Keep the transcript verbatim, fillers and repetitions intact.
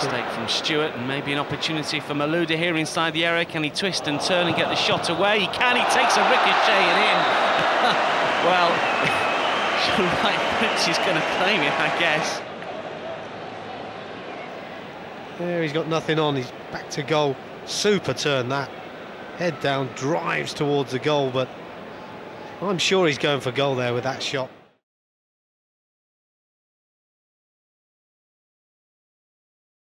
Mistake from Stewart, and maybe an opportunity for Malouda here inside the area. Can he twist and turn and get the shot away? He can, he takes a ricochet and in. Well, Wright is going to claim it, I guess. There, he's got nothing on, he's back to goal. Super turn that. Head down, drives towards the goal, but I'm sure he's going for goal there with that shot.